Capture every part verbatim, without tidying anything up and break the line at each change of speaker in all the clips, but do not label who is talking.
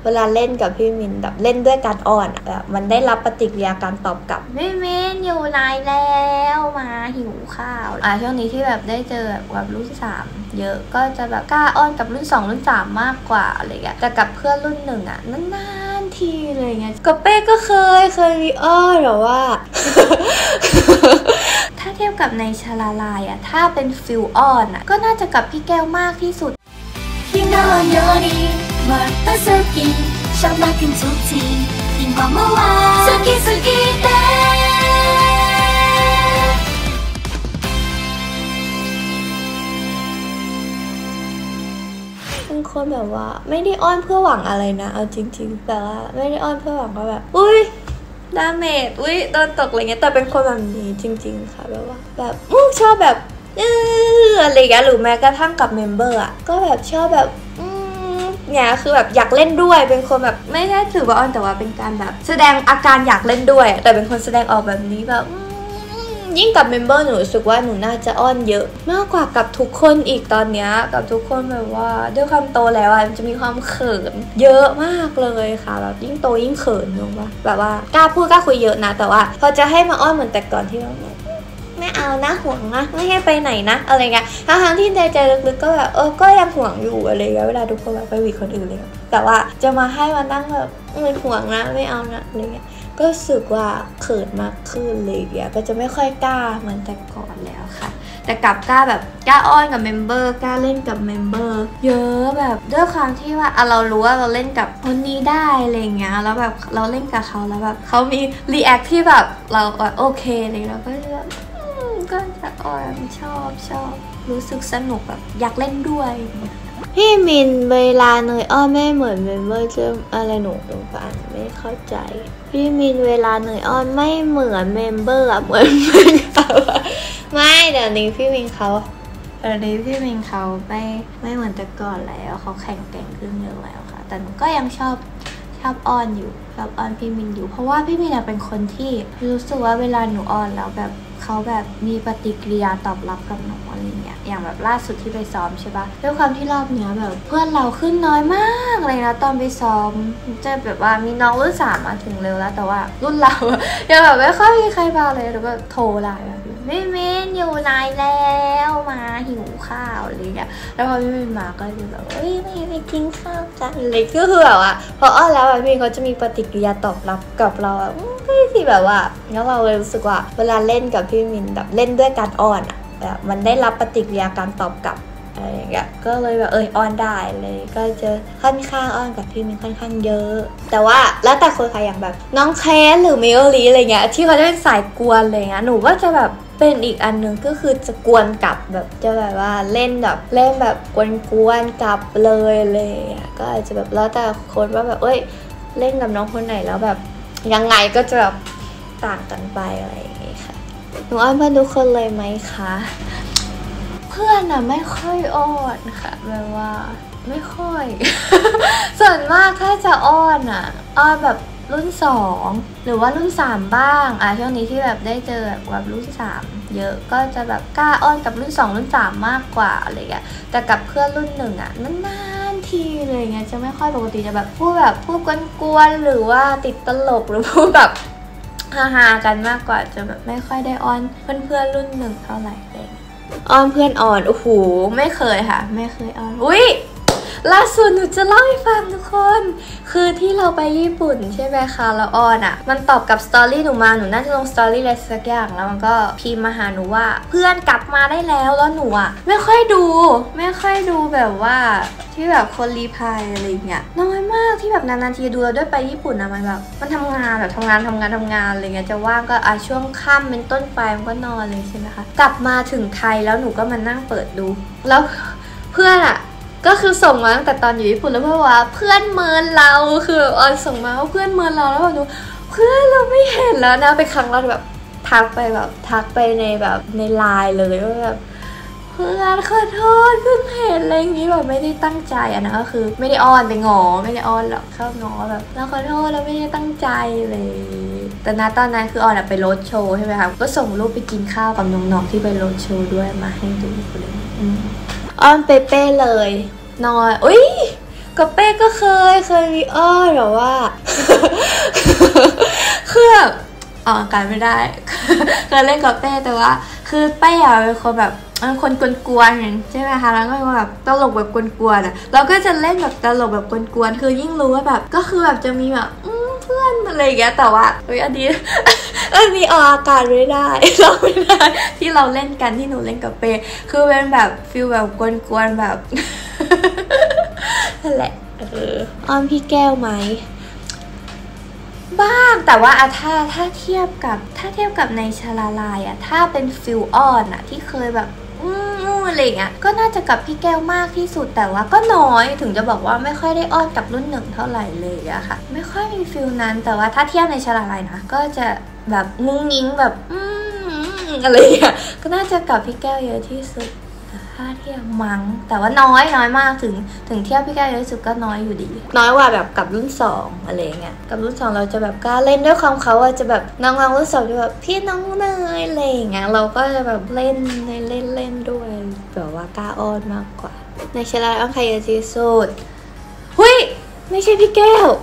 เวลาเล่นกับพี่มินแบบเล่นด้วยการอ่อนแบบมันได้รับปฏิกิริยาการตอบกลับพี่มินอยู่ไหนแล้วมาหิวข้าวอ่ะช่วงนี้ที่แบบได้เจอแบบรุ่นสามเยอะก็จะแบบกล้าอ้อนกับรุ่นสองรุ่นสามมากกว่าอะไรเงี้ยแต่กับเพื่อนรุ่นหนึ่งอ่ะนานๆทีเลยเงี้ยกับเป้ก็เคยเคยมีอ้อนหรอว่า ถ้าเทียบกับในชลาลายอ่ะถ้าเป็นฟิลอ้อนอ่ะก็น่าจะกับพี่แก้วมากที่สุด
昨日よりもっと好きชอบมากขึ้นทุกทียิ่งกว่าเมื่อวาน好き好きで
เป็นคนแบบว่าไม่ได้อ้อนเพื่อหวังอะไรนะเอาจริงๆแต่ว่าไม่ได้อ้อนเพื่อหวังก็แบบอุ้ยดาเมจอุ้ยโดนตกอะไรเงี้ยแต่เป็นคนแบบนี้จริงๆค่ะแบบว่าแบบอู้ชอบแบบเอออะไรเงี้ยหรือแม้กระทั่งกับเมมเบอร์อ่ะก็แบบชอบแบบเนี่ยคือแบบอยากเล่นด้วยเป็นคนแบบไม่ได้ถือว่าอ้อนแต่ว่าเป็นการแบบแสดงอาการอยากเล่นด้วยแต่เป็นคนแสดงออกแบบนี้แบบยิ่งกับเมมเบอร์หนูรู้สึกว่าหนูน่าจะอ้อนเยอะมากกว่ากับทุกคนอีกตอนเนี้ยกับทุกคนแบบว่าด้วยความโตแล้วอะมันจะมีความเขินเยอะมากเลยค่ะแบบยิ่งโตยิ่งเขินรู้ปะแบบว่ากล้าพูดกล้าคุยเยอะนะแต่ว่าพอจะให้มาอ้อนเหมือนแต่ก่อนที่เราไม่เอานะห่วงนะไม่ให้ไปไหนนะอะไรเงี้ยทั้งๆที่ใจใจลึกๆก็แบบเออก็ยังห่วงอยู่อะไรเงี้ยเวลาทุกคนแบบไปหวีคนอื่นเลยแต่ว่าจะมาให้มานั่งแบบไม่ห่วงนะไม่เอานะอะไรเงี้ยก็รู้สึกว่าเขินมากขึ้นเลยอ่ะก็จะไม่ค่อยกล้าเหมือนแต่ก่อนแล้วค่ะแต่กลับกล้าแบบกล้าอ้อนกับเมมเบอร์กล้าเล่นกับเมมเบอร์เยอะแบบด้วยความที่ว่าอ่ะเรารู้ว่าเราเล่นกับคนนี้ได้อะไรเงี้ยแล้วแบบเราเล่นกับเขาแล้วแบบเขามีรีแอคที่แบบเราโอเคเลยเราก็จะก็จะอ้อนชอบชอบรู้สึกสนุกแบบอยากเล่นด้วยพี่มินเวลาเนยอ้อนไม่เหมือนเมมเบอร์จะอะไรหนูหนูฟังไม่เข้าใจพี่มินเวลาเนยอ้อนไม่เหมือนเมมเบอร์อะเหมือนเพื่อนเขาไม่เดี๋ยวนี้พี่มินเขาเดี๋ยวนี้พี่มินเขาไม่ไม่เหมือนแต่ก่อนแล้วเขาแข็งแกร่งขึ้นเยอะแล้วค่ะแต่หนูก็ยังชอบชอบอ้อนอยู่ชอบอ้อนพี่มินอยู่เพราะว่าพี่มินเป็นคนที่รู้สึกว่าเวลาหนูอ้อนแล้วแบบเขาแบบมีปฏิกิริยาตอบรับกับหนูอะไรเงี้ยอย่างแบบล่าสุดที่ไปซ้อมใช่ปะด้วยความที่รอบเนี้ยแบบเพื่อนเราขึ้นน้อยมากเลยนะตอนไปซ้อมจะแบบว่ามีน้องรุ่นสามมาถึงเร็วแล้วแต่ว่ารุ่นเรายังแบบไม่ค่อยมีใครมาเลยแล้วก็โทรไลน์แบบไม่เมนอยู่ไหนแล้วมาหิวข้าวอะไรเงี้ยแล้วพอพี่มินมาก็จะแบบเอ้ยไม่ไปกินข้าวกันเลยก็คือแบบว่าพออ้อนแล้วพี่มินเขาจะมีปฏิกิริยาตอบรับกับเราแบบที่แบบว่าแล้วเราเลยรู้สึกว่าเวลาเล่นกับพี่มินแบบเล่นด้วยการอ่อนอ่ะแบบมันได้รับปฏิกิริยาการตอบกลับอะไรอย่างเงี้ยก็เลยแบบเอออ้อนได้เลยก็จะค่อนข้างอ้อนกับพี่มินค่อนข้างเยอะแต่ว่าแล้วแต่คนใครอย่างแบบน้องแคสหรือเมลลี่อะไรเงี้ยที่เขาจะเป็นสายกวนอะไรเงี้ยหนูก็จะแบบเป็นอีกอันนึงก็คือจะกวนกลับแบบจะแบบว่าเล่นแบบเล่นแบบกวนๆกลับเลยเลยก็อาจจะแบบแล้วแต่คนว่าแบบเอ้ยเล่นกับน้องคนไหนแล้วแบบยังไงก็จะแบบต่างกันไปอะไรอย่างงี้ค่ะหนูอ้อนเพื่อนทุกคนเลยไหมคะเพื่อนอะไม่ค่อยอ้อนค่ะแบบว่าไม่ค่อย ส่วนมากถ้าจะอ้อนอะอ้อนแบบรุ่นสองหรือว่ารุ่นสามบ้างอ่ะช่วงนี้ที่แบบได้เจอแบบรุ่นสามเยอะก็จะแบบกล้าอ้อนกับรุ่นสองรุ่นสามมากกว่าอะไรเงี้ยแต่กับเพื่อนรุ่นหนึ่งอะนานๆทีเลยเงี้ยจะไม่ค่อยปกติจะแบบพูดแบบพูดกวนๆหรือว่าติดตลกหรือพูดแบบฮาๆกันมากกว่าจะแบบไม่ค่อยได้อ้อนเพื่อนๆรุ่นหนึ่งเท่าไหร่เลยอ้อนเพื่อนอ่อนโอ้โหไม่เคยค่ะไม่เคยอ้อนอุ้ยล่าสุดหนูจะเล่าให้ฟังทุกคนคือที่เราไปญี่ปุ่นใช่ไหมคะแล้วออนอ่ะมันตอบกับสตอรี่หนูมาหนูน่าจะลงสตอรี่อะไรสักอย่างแล้วมันก็พิมพ์มาหาหนูว่าเพื่อนกลับมาได้แล้วแล้วหนูอ่ะไม่ค่อยดูไม่ค่อยดูแบบว่าที่แบบคนรีพายอะไรเงี้ยน้อยมากที่แบบนานๆทีดูแล้วด้วยไปญี่ปุ่นอะมันแบบมันทำงานแบบทำงานทำงานทำงานอะไรเงี้ยจะว่างก็อ่ะช่วงค่ำเป็นต้นไปมันก็นอนเลยใช่ไหมคะกลับมาถึงไทยแล้วหนูก็มานั่งเปิดดูแล้วเพื่อนอะก็คือส่งมาตั้งแต่ตอนอยู่ญี่ปุ่นแล้วเพื่อนว่าเพื่อนเมินเราคือออนส่งมาว่าเพื่อนเมินเราแล้วแบบดูเพื่อนเราไม่เห็นแล้วนะไปครั้งแรกแบบทักไปแบบทักไปในแบบในไลน์เลยว่าแบบเพื่อนขอโทษเพิ่งเห็นอะไรอย่างนี้แบบไม่ได้ตั้งใจอะนะก็คือไม่ได้อ้อนไปงอไม่ได้อ้อนหรอกเข้างอแบบเราขอโทษเราไม่ได้ตั้งใจเลยแต่ณตอนนั้นคือออนไปโรดโชว์ใช่ไหมคะก็ส่งรูปไปกินข้าวกับน้องๆที่ไปโรดโชว์ด้วยมาให้ดูเลยอ้อนเป๊ะๆเลยนอยอุ้ยกับเป้ก็เคยเคยมีอ้อนแบบว่าคือแบบออกอาการไม่ได้เคยเล่นกับเป้แต่ว่าคือเป้อะเป็นคนแบบคนกวนๆใช่ไหมคะแล้วก็แบบตลกแบบกวนๆอ่ะเราก็จะเล่นแบบตลกแบบกวนๆคือยิ่งรู้ว่าแบบก็คือแบบจะมีแบบเพื่อนอะไรอย่างเงี้ยแต่ว่าเฮ้ยอันนี้อันนี้ออกอาการไม่ได้เราไม่ได้ที่เราเล่นกันที่หนูเล่นกับเป้คือเป็นแบบฟิลแบบกวนๆแบบนั่นแหละเอออ้อมพี่แก้วไหมบ้างแต่ว่าอะถ้าถ้าเทียบกับถ้าเทียบกับในชาลาลายอะถ้าเป็นฟิลออนอะที่เคยแบบอืมอะไรเงี้ยก็น่าจะกับพี่แก้วมากที่สุดแต่ว่าก็น้อยถึงจะบอกว่าไม่ค่อยได้อ้อนกับรุ่นหนึ่งเท่าไหร่เลยอะค่ะไม่ค่อยมีฟิลนั้นแต่ว่าถ้าเทียบในชาลาลายนะก็จะแบบงุ้งงิ้งแบบอืมอะไรเงี้ยก็น่าจะกับพี่แก้วเยอะที่สุดถ้าเทียบมั้งแต่ว่าน้อยน้อยมากถึงถึงเทียบพี่แก้วเยอะที่สุดก็น้อยอยู่ดีน้อยกว่าแบบกับรุ่นสองอะไรเงี้ยกับรุ่นสองเราจะแบบกล้าเล่นด้วยความเขาจะแบบน้องๆรุ่นสองจะแบบพี่น้องเนยอะไรเงี้ยเราก็จะแบบเล่นในเล่นเล่นด้วยแบบว่ากล้าอ้อนมากกว่าในชลาอ้อนใครเยอะที่สุดหุ้ยไม่ใช่พี่แก้ว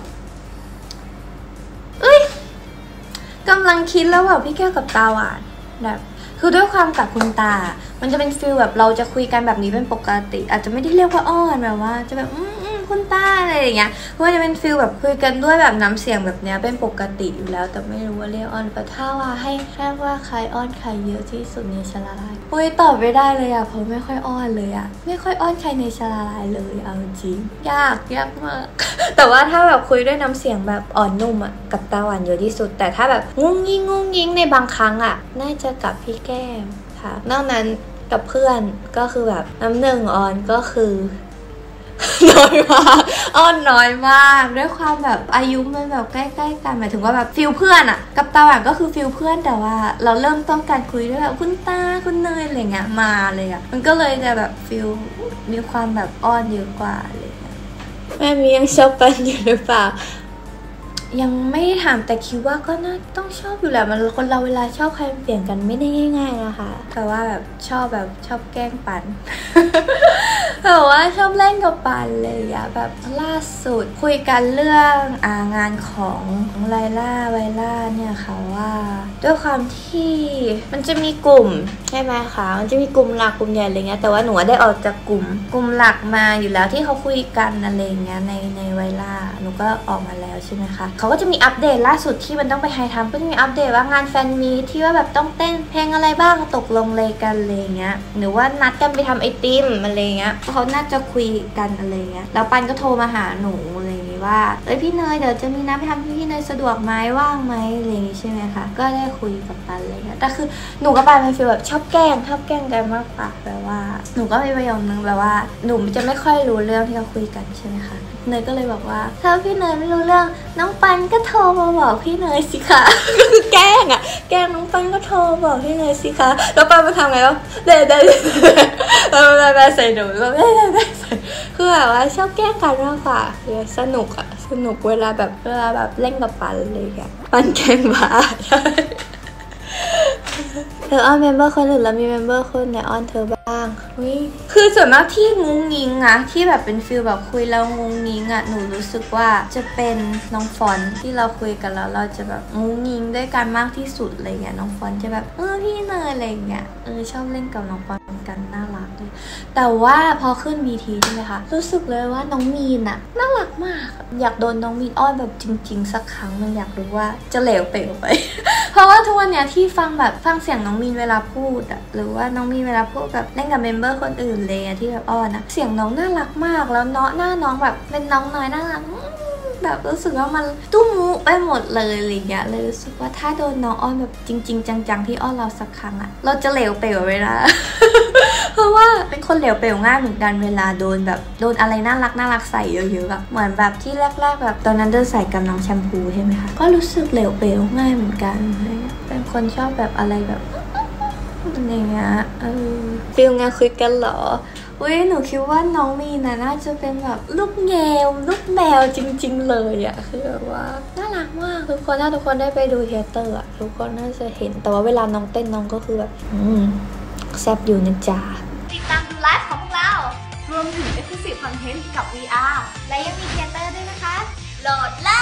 เอ้ยกำลังคิดแล้วแบบพี่แก้วกับตาหวานแบบคือด้วยความกับคุณตามันจะเป็นฟีลแบบเราจะคุยกันแบบนี้เป็นปกติอาจจะไม่ได้เรียกว่าอ้อนแบบว่าจะแบบอืมอืมคุณตาอะไรอย่างเงี้ยเพราะจะเป็นฟีลแบบคุยกันด้วยแบบน้ำเสียงแบบเนี้ยเป็นปกติอยู่แล้วแต่ไม่รู้ว่าเรียกอ้อนแต่ถ้าว่าให้แค่ว่าใครอ้อนใครเยอะที่สุดในชลาลายอุ้ยตอบไม่ได้เลยอะเพราะไม่ค่อยอ้อนเลยอะไม่ค่อยอ้อนใครในชลาลายเลยเอาจริงยากยากมากแต่ว่าถ้าแบบคุยด้วยน้ำเสียงแบบอ่อนนุ่มอะกับตาหวานเยอะที่สุดแต่ถ้าแบบงุ้งยิงงุ้งยิงในบางครั้งอะน่าจะกับพี่แก้มค่ะนอกนั้นกับเพื่อนก็คือแบบน้ำหนึ่งออนก็คือน้อยมากอ้อนน้อยมากด้วยความแบบอายุมันแบบใกล้ๆกันหมายถึงว่าแบบฟิลเพื่อนอะกับตาหวานก็คือฟิลเพื่อนแต่ว่าเราเริ่มต้องการคุยด้วยแบบคุณตาคุณเนยอะไรเงี้ยมาเลยอะมันก็เลยจะแบบฟิลมีความแบบอ้อนเยอะกว่าอะไรเงี้ยแม่มียังชอบกันอยู่หรือเปล่ายังไม่ถามแต่คิดว่าก็น่าต้องชอบอยู่แหละมันคนเราเวลาชอบใครเปลี่ยนกันไม่ได้ง่ายๆนะคะแต่ว่าแบบชอบแบบชอบแกล้งปัน แบบว่าชอบเล่นกับปันเลยอะแบบล่าสุดคุยกันเรื่องอางานของไลล่าไวล่าเนี่ยค่ะว่าด้วยความที่มันจะมีกลุ่มใช่ไหมคะมันจะมีกลุ่มหลักกลุ่มใหญ่อะไรเงี้ยแต่ว่าหนูได้ออกจากกลุ่มกลุ่มหลักมาอยู่แล้วที่เขาคุยกันอะไรเงี้ยในในไวล่าหนูก็ออกมาแล้วใช่ไหมคะเขาก็จะมีอัปเดตล่าสุดที่มันต้องไปไฮทัมก็จะมีอัปเดตว่างานแฟนมีที่ว่าแบบต้องเต้นเพลงอะไรบ้างตกลงเลยกันอะไรเงี้ยหรือว่านัดกันไปทำไอติมอะไรเงี้ยเขาน่าจะคุยกันอะไรเงี้ยแล้วปันก็โทรมาหาหนูอะไรอย่างงี้ว่าเอ้ยพี่เนยเดี๋ยวจะมีนัดไปทำที่พี่เนยสะดวกไหมว่างไหมอะไรอย่างงี้ใช่ไหมคะก็ได้คุยกับปันอะไรเงี้ยแต่คือหนูกับปันเป็นฟีลแบบชอบแกล้งชอบแกล้งกันมากกว่าแบบว่าหนูก็มีประโยคนึงแบบว่าหนูจะไม่ค่อยรู้เรื่องที่เขาคุยกันใช่ไหมคะเนยก็เลยบอกว่าถ้าพี่เนยไม่รู้เรื่องน้องปันก็โทรมาบอกพี่เนยสิคะก็คือแกล้งอ่ะแกล้งน้องปันก็โทรบอกพี่เนยสิคะแล้วปันมาทำไงแล้วเด้เด้แล้วแม่ใส่หนูแล้วเด้เด้ใส่คือแบบว่าชอบแกล้งกันมากกว่าคือสนุกอ่ะสนุกเวลาแบบเวลาแบบเล่นกับปันเลยอ่ะปันแกล้งบ้าเธออ้อนเมมเบอร์คนอื่นแล้วมีเมมเบอร์คนไหนอ้อนเธอบ้างคือส่วนมากที่งุ้งงิงอะที่แบบเป็นฟิลแบบคุยแล้วงุ้งงิงอะหนูรู้สึกว่าจะเป็นน้องฟอนที่เราคุยกันแล้วเราจะแบบงุ้งงิงด้วยกันมากที่สุดอะไรเงี้ยน้องฟอนจะแบบเออพี่เนยอะไรเงี้ยเออชอบเล่นกับน้องฟอนกันน่ารักเลยแต่ว่าพอขึ้นบีทีใช่ไหมคะรู้สึกเลยว่าน้องมีนอะน่ารักมากอยากโดนน้องมีนอ้อนแบบจริงๆสักครั้งนึงอยากรู้ว่าจะเหลวเป๋วไป เพราะว่าทุกวันเนี้ยที่ฟังแบบฟังเสียงน้องมีนเวลาพูดอะหรือว่าน้องมีนเวลาพูดแบบเล่นกับเมมเบอร์คนอื่นเลยอะที่แบบอ้อนอะเสียงน้องน่ารักมากแล้วเนาะหน้าน้องแบบเป็นน้องน้อยน่ารักแบบรู้สึกว่ามันตุ้มมุไปหมดเลยอะไรเงี้ยเลยรู้สึกว่าถ้าโดนน้องอ้อนแบบจริงๆจังๆที่อ้อนเราสักครั้งอะเราจะเหลวเป๋วเวลา เพราะว่าเป็นคนเหลวเป๋วง่ายเหมือนกันเวลาโดนแบบโดนอะไรน่ารักน่ารักใส่เยอะๆอะเหมือนแบบที่แรกๆแบบตอนนั้นเดินใส่กับน้องแชมพูใช่ไหมคะก็รู้สึกเหลวเป๋วง่ายเหมือนกันเป็นคนชอบแบบอะไรแบบอะไรเงี้ยเออฟิลงานคุยกันเหรออุ้ยหนูคิดว่าน้องมีน่ะน่าจะเป็นแบบลูกแงวลูกแมวจริงๆเลยอะคือแบบว่าน่ารักมากทุกคนถ้าทุกคนได้ไปดูเทเตอร์อะทุกคนน่าจะเห็นแต่ว่าเวลาน้องเต้นน้องก็คือแบบอืมแซ่บอยู่นะจ๊ะ
ติดตามดูไลฟ์ของพวกเรา
รวมถึง Exclusive Content กับ วี อาร์
และยังมีเทเตอร์ด้วยนะคะ โหลดเล